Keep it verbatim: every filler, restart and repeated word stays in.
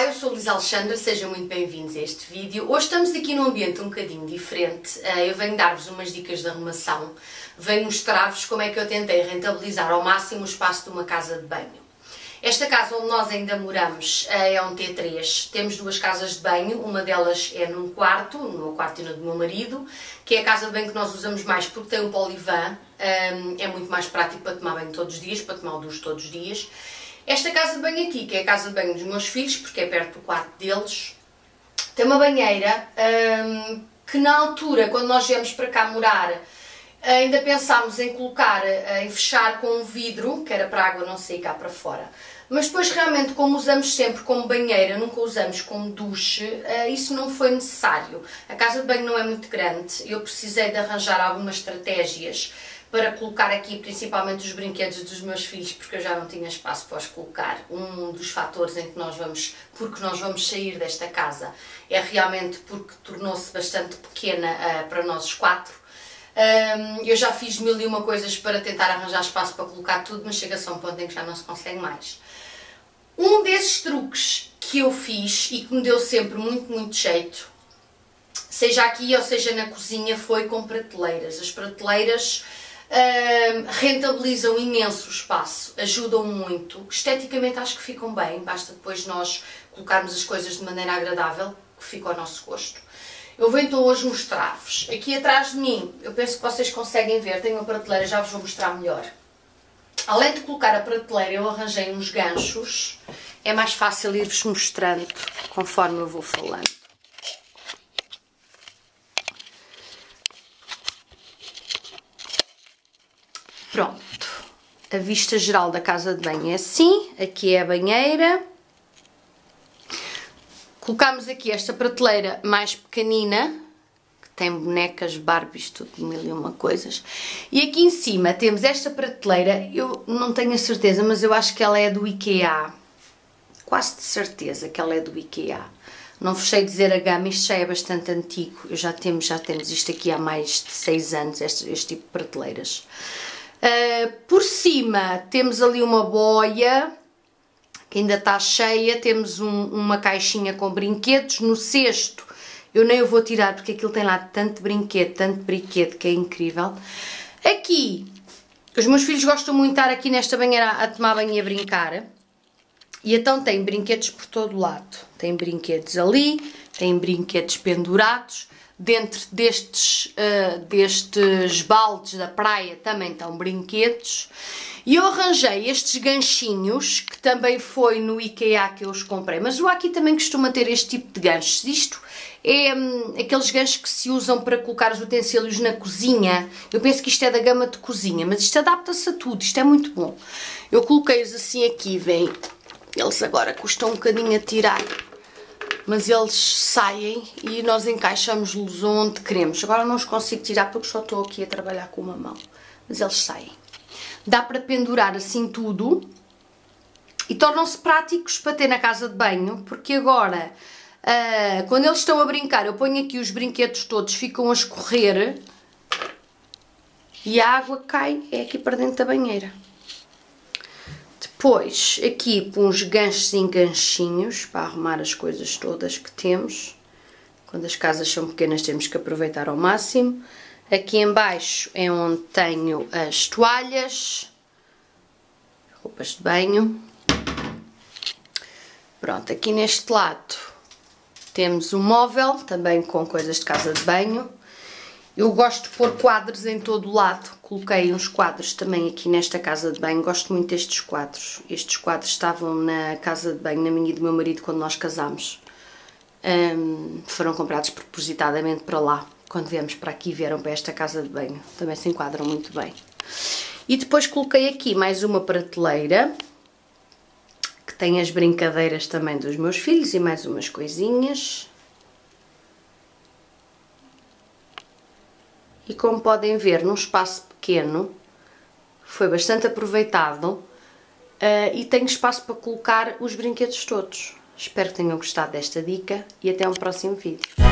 Olá, eu sou a Luísa Alexandra, sejam muito bem-vindos a este vídeo. Hoje estamos aqui num ambiente um bocadinho diferente. Eu venho dar-vos umas dicas de arrumação, venho mostrar-vos como é que eu tentei rentabilizar ao máximo o espaço de uma casa de banho. Esta casa onde nós ainda moramos é um T três, temos duas casas de banho, uma delas é num quarto, no meu quarto e no do meu marido, que é a casa de banho que nós usamos mais porque tem um polivan, é muito mais prático para tomar banho todos os dias, para tomar o duche todos os dias. Esta casa de banho aqui, que é a casa de banho dos meus filhos, porque é perto do quarto deles, tem uma banheira hum, que na altura, quando nós viemos para cá morar, ainda pensámos em colocar, em fechar com um vidro, que era para a água não sair cá para fora. Mas depois realmente, como usamos sempre como banheira, nunca usamos como duche, isso não foi necessário. A casa de banho não é muito grande, eu precisei de arranjar algumas estratégias para colocar aqui principalmente os brinquedos dos meus filhos, porque eu já não tinha espaço para os colocar. Um dos fatores em que nós vamos, porque nós vamos sair desta casa, é realmente porque tornou-se bastante pequena uh, para nós os quatro. Um, eu já fiz mil e uma coisas para tentar arranjar espaço para colocar tudo, mas chega-se a um ponto em que já não se consegue mais. Um desses truques que eu fiz e que me deu sempre muito, muito jeito, seja aqui ou seja na cozinha, foi com prateleiras. As prateleiras Uh, rentabilizam imenso o espaço, ajudam muito, esteticamente acho que ficam bem, basta depois nós colocarmos as coisas de maneira agradável, que fica ao nosso gosto. Eu vou então hoje mostrar-vos, aqui atrás de mim, eu penso que vocês conseguem ver, tenho uma prateleira, já vos vou mostrar melhor. Além de colocar a prateleira, eu arranjei uns ganchos, é mais fácil ir-vos mostrando conforme eu vou falando. Pronto, a vista geral da casa de banho é assim, aqui é a banheira. Colocamos aqui esta prateleira mais pequenina, que tem bonecas, Barbies, tudo mil e uma coisas. E aqui em cima temos esta prateleira, eu não tenho a certeza, mas eu acho que ela é do IKEA. Quase de certeza que ela é do IKEA. Não vos sei dizer a gama, isto já é bastante antigo, eu já temos, já temos isto aqui há mais de seis anos, este, este tipo de prateleiras. Uh, por cima temos ali uma boia que ainda está cheia, temos um, uma caixinha com brinquedos. No cesto eu nem o vou tirar porque aquilo tem lá tanto brinquedo, tanto brinquedo que é incrível. Aqui, os meus filhos gostam muito de estar aqui nesta banheira a tomar banho e a brincar. E então tem brinquedos por todo o lado. Tem brinquedos ali, tem brinquedos pendurados. Dentro destes, uh, destes baldes da praia também estão brinquedos. E eu arranjei estes ganchinhos, que também foi no IKEA que eu os comprei. Mas o aqui também costuma ter este tipo de ganchos. Isto é um, aqueles ganchos que se usam para colocar os utensílios na cozinha. Eu penso que isto é da gama de cozinha, mas isto adapta-se a tudo. Isto é muito bom. Eu coloquei-os assim aqui, vem. Eles agora custam um bocadinho a tirar, mas eles saem e nós encaixamos-los onde queremos. Agora não os consigo tirar porque só estou aqui a trabalhar com uma mão, mas eles saem. Dá para pendurar assim tudo e tornam-se práticos para ter na casa de banho, porque agora, uh, quando eles estão a brincar, eu ponho aqui os brinquedos todos, ficam a escorrer e a água cai, é aqui para dentro da banheira. Depois, aqui uns ganchos e ganchinhos para arrumar as coisas todas que temos. Quando as casas são pequenas temos que aproveitar ao máximo. Aqui em baixo é onde tenho as toalhas, roupas de banho. Pronto, aqui neste lado temos um móvel, também com coisas de casa de banho. Eu gosto de pôr quadros em todo o lado, coloquei uns quadros também aqui nesta casa de banho, gosto muito destes quadros. Estes quadros estavam na casa de banho, na minha e do meu marido, quando nós casámos. Um, foram comprados propositadamente para lá, quando viemos para aqui vieram para esta casa de banho, também se enquadram muito bem. E depois coloquei aqui mais uma prateleira, que tem as brincadeiras também dos meus filhos e mais umas coisinhas. E como podem ver, num espaço pequeno, foi bastante aproveitado uh, e tenho espaço para colocar os brinquedos todos. Espero que tenham gostado desta dica e até um próximo vídeo.